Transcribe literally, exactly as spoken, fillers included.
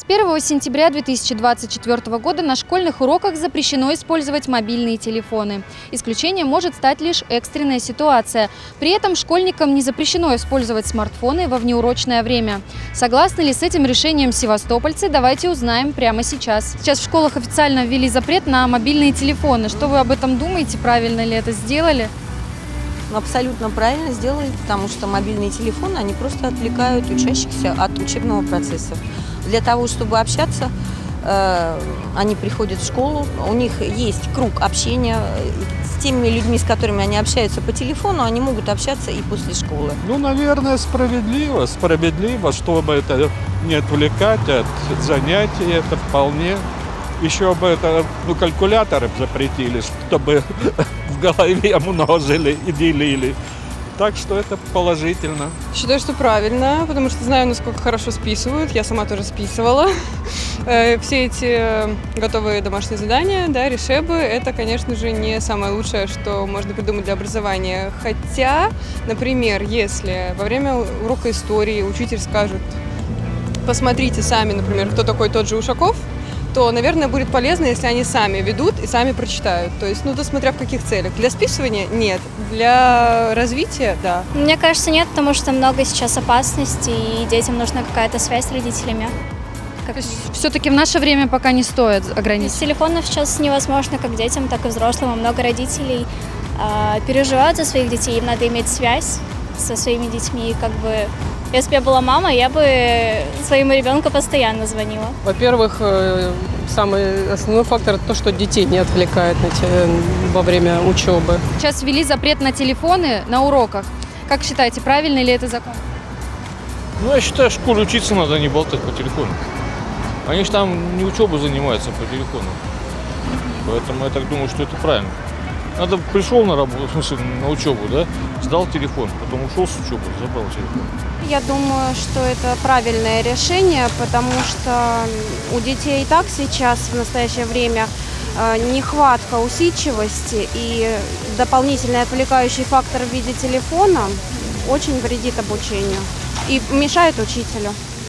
С первого сентября две тысячи двадцать четвёртого года на школьных уроках запрещено использовать мобильные телефоны. Исключением может стать лишь экстренная ситуация. При этом школьникам не запрещено использовать смартфоны во внеурочное время. Согласны ли с этим решением севастопольцы, давайте узнаем прямо сейчас. Сейчас в школах официально ввели запрет на мобильные телефоны. Что вы об этом думаете? Правильно ли это сделали? Абсолютно правильно сделали, потому что мобильные телефоны, они просто отвлекают учащихся от учебного процесса. Для того, чтобы общаться, э, они приходят в школу, у них есть круг общения с теми людьми, с которыми они общаются по телефону, они могут общаться и после школы. Ну, наверное, справедливо, справедливо, чтобы это не отвлекать от занятий, это вполне. Еще бы это, ну, калькуляторы запретили, чтобы в голове множили и делили. Так что это положительно. Считаю, что правильно, потому что знаю, насколько хорошо списывают. Я сама тоже списывала. Все эти готовые домашние задания, да, решебы, это, конечно же, не самое лучшее, что можно придумать для образования. Хотя, например, если во время урока истории учитель скажет: посмотрите сами, например, кто такой тот же Ушаков, то, наверное, будет полезно, если они сами ведут и сами прочитают. То есть, ну, то смотря в каких целях. Для списывания – нет. Для развития – да. Мне кажется, нет, потому что много сейчас опасностей, и детям нужна какая-то связь с родителями. Как... То есть, все-таки в наше время пока не стоит ограничить? Без телефонов сейчас невозможно как детям, так и взрослым. Много родителей э, переживают за своих детей, им надо иметь связь со своими детьми, как бы... Если бы я была мама, я бы своему ребенку постоянно звонила. Во-первых, самый основной фактор – то, что детей не отвлекает во время учебы. Сейчас ввели запрет на телефоны на уроках. Как считаете, правильный ли это закон? Ну, я считаю, в школе учиться надо, не болтать по телефону. Они же там не учебу занимаются по телефону. Поэтому я так думаю, что это правильно. Надо пришел на работу, в смысле, на учебу, да, сдал телефон, потом ушел с учебы, забрал телефон. Я думаю, что это правильное решение, потому что у детей и так сейчас, в настоящее время, нехватка усидчивости, и дополнительный отвлекающий фактор в виде телефона очень вредит обучению и мешает учителю.